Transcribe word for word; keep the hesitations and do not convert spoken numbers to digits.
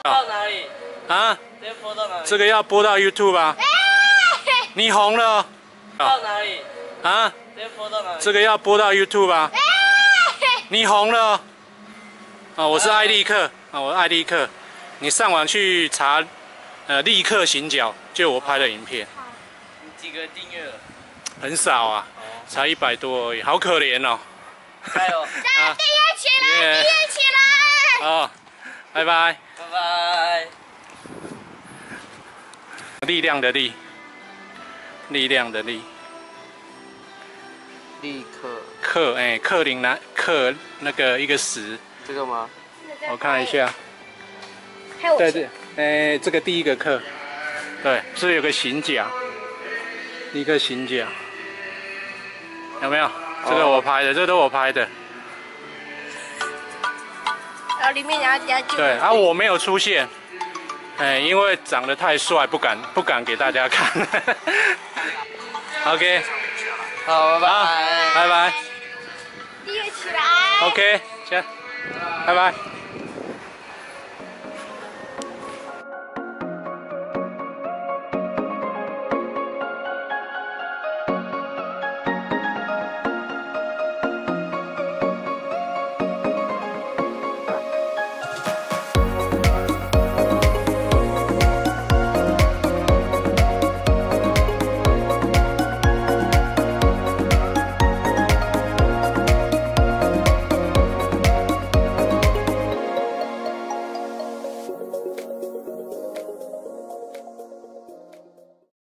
到哪里？ 啊？ 直接播到哪里？ 这个要播到 YouTube 吧？你红了。 到哪里？ 啊？ 直接播到哪里？ 这个要播到 YouTube 吧？你红了。啊，我是艾利克啊，我是艾利克。你上网去查，呃，立刻行脚，就我拍的影片。 你几个订阅了？ 很少啊，才一百多而已，好可怜哦。 加油！ 加油！订阅起来，订阅起来！ 哦，拜拜。 拜拜。 力量的力，力量的力。 立刻。 克哎，克林南克那个一个十。 这个吗？ 我看一下。 还有在这，哎，这个第一个克，对，是不是有个行甲？一个行甲，有没有？这个我拍的，这个都我拍的。 然后里面然后加就对啊，我没有出现，哎，因为长得太帅，不敢不敢给大家看。OK， 好，拜拜， 拜拜。 订阅起来。 OK，先，拜拜。